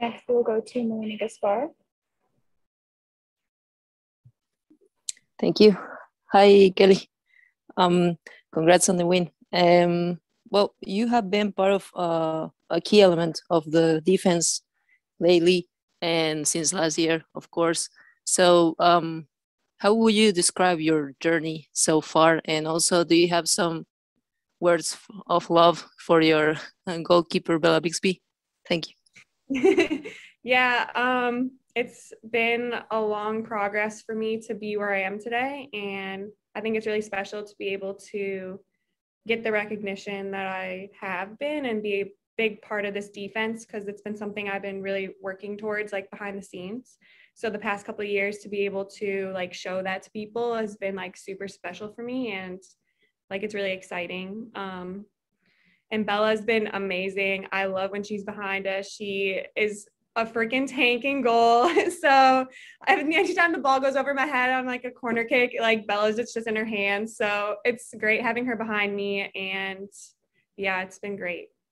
Next, we'll go to Melanie Gaspar. Thank you. Hi, Kelly. Congrats on the win. Well, you have been part of a key element of the defense lately and since last year, of course. So how would you describe your journey so far? And also, do you have some words of love for your goalkeeper, Bella Bixby? Thank you. Yeah, it's been a long progress for me to be where I am today. And I think it's really special to be able to get the recognition that I have been and be a big part of this defense, because it's been something I've been really working towards, like behind the scenes. So the past couple of years to be able to like show that to people has been like super special for me, and like it's really exciting. And Bella's been amazing. I love when she's behind us. She is a freaking tank in goal. So anytime the ball goes over my head on like a corner kick, like Bella's, it's just in her hands. So it's great having her behind me. And yeah, it's been great.